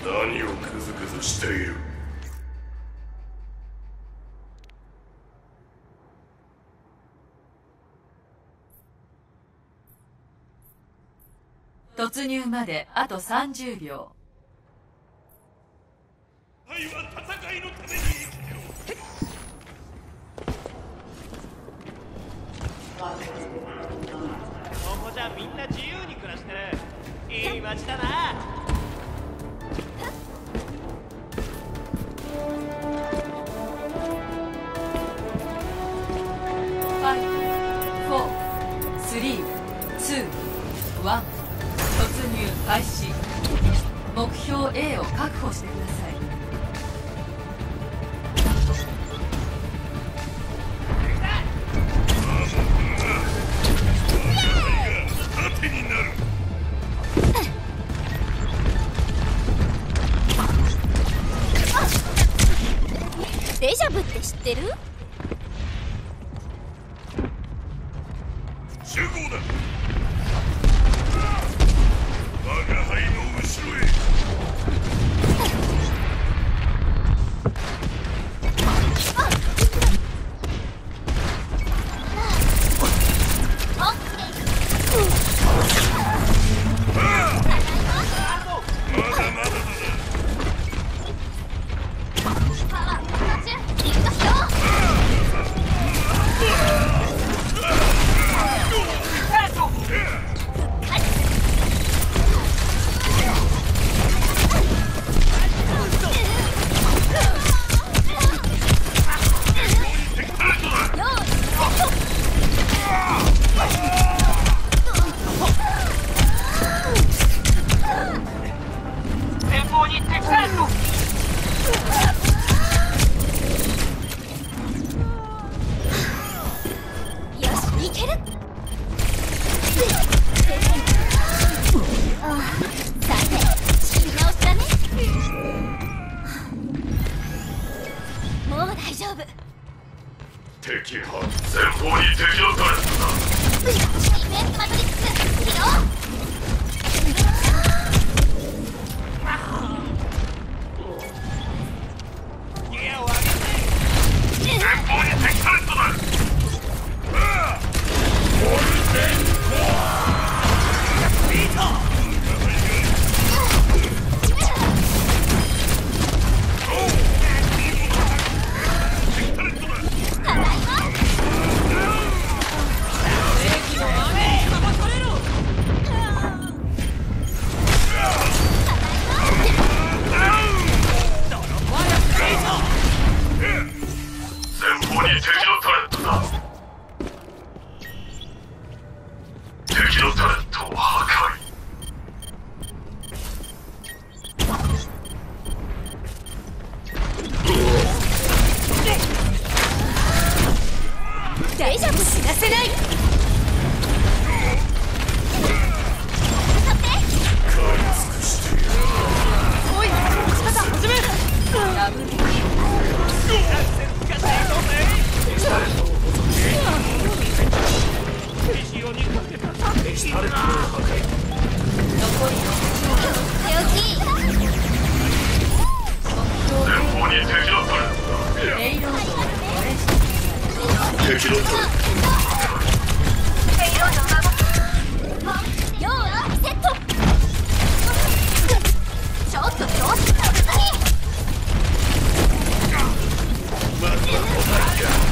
何をクズクズしている。 突入まであと30秒。 愛は戦いのために生きてろ。 ここじゃみんな自由に暮らしてる。いい街だな。 5、4、3、2、1突入開始。目標 A を確保してください。 盾になる。 デジャブって知ってる？ 集合だ。我が輩の後ろへ。敵は前方に敵のタレントだ。 イベントマトリックス起動。 前方に敵タレントだ。オルテンコアビート。敵のタレントを破壊。 大丈夫、死なせない。 買い尽くしている。 おい、打ち方始め。 ダブルキル。 敵タレントを破壊。 残り前方に敵のタレントだ。 レイロードをオレンジ。 敵のタレントを用意セット。ちょっと調子が悪い。 まずは答えか。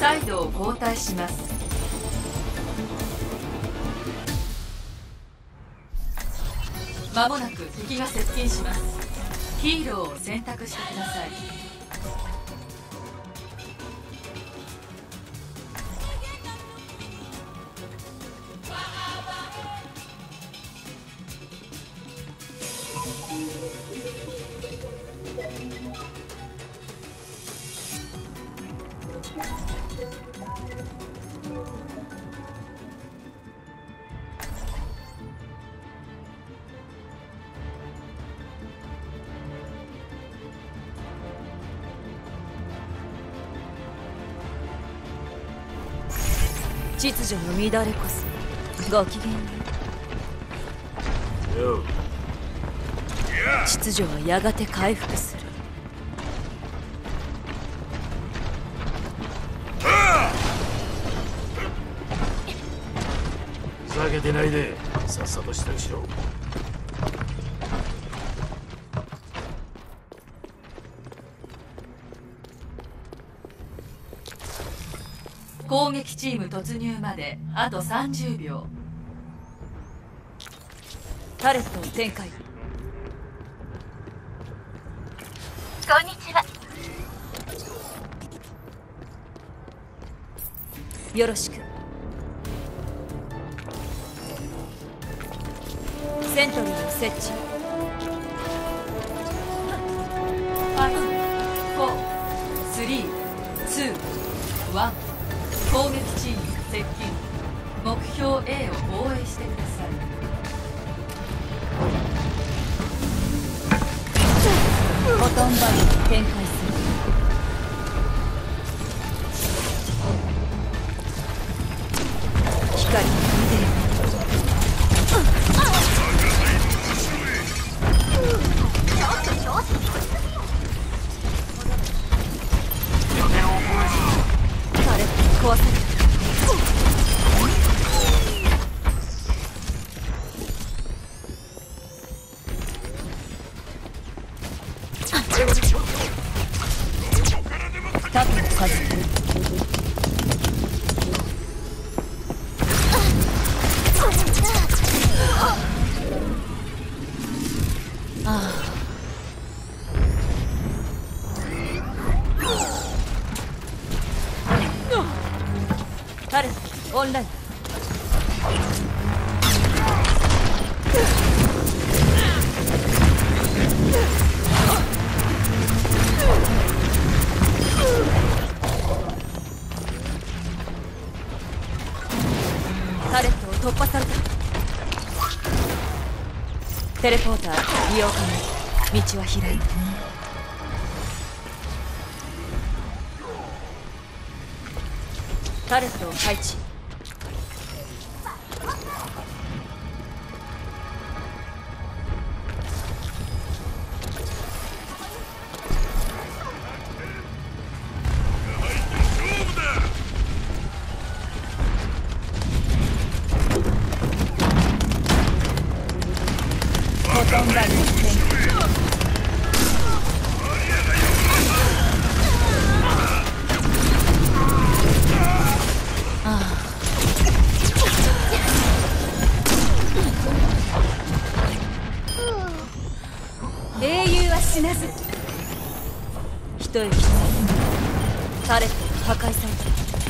サイドを交代します。まもなく敵が接近します。ヒーローを選択してください。 秩序の乱れこそご機嫌よ。秩序はやがて回復する。 ふざけてないでさっさと支度しろ。 攻撃チーム突入まであと30秒。 タレットを展開。 こんにちは。 よろしく。セントリーを設置。 5、4、3、2、1。攻撃チーム接近。目標 A を防衛してください。 ボトンバリを展開する。光に逃げる。タレット壊された。盾を外す。タレットオンライン。タレットを突破された。テレポーター利用可能。道は開いた。タレットを配置。ボトンバリを展開。英雄は死なず。一息つタレットが破壊された。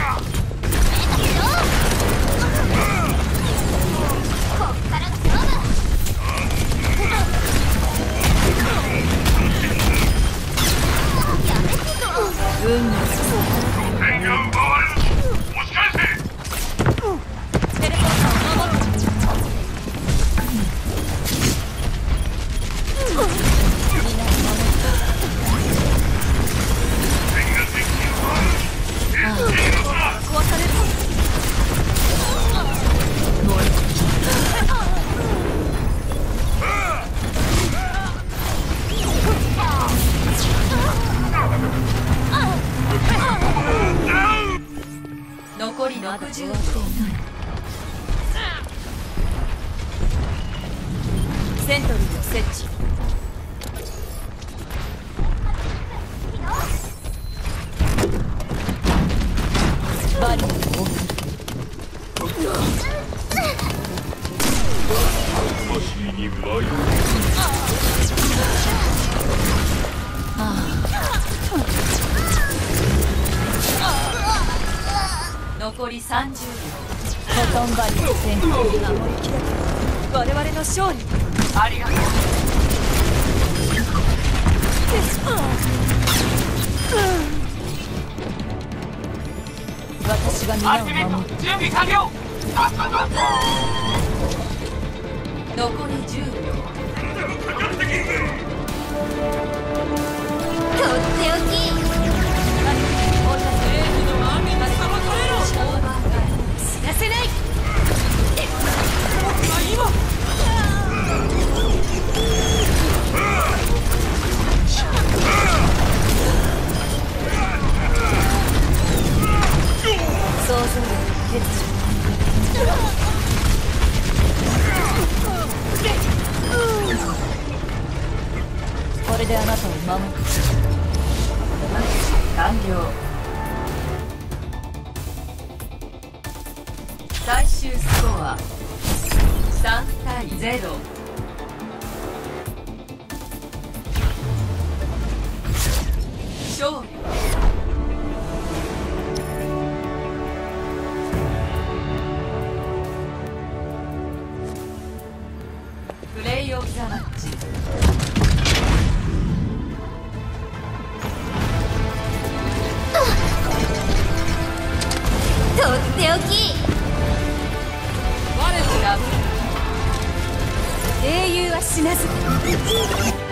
こっからが勝負。やめてよ。 運が進む。 天が奪われる。押し返せ。 テレポーターを守る。壊される。燃えてきた。 残り60秒。 セントリーを設置。 バリアを送る。 魂に迷う。 残り30秒。 コトンバリの戦闘に守りきれた我々の勝利。 ありがとう。 私が皆を守る。 準備完了。 残り10秒。 とっておき。 知らせない。想像力欠如。これであなたを守る。 完了。最終スコア3対0。勝利。プレイオブザマッチ。 とっておき。 我のラブ。 英雄は死なず。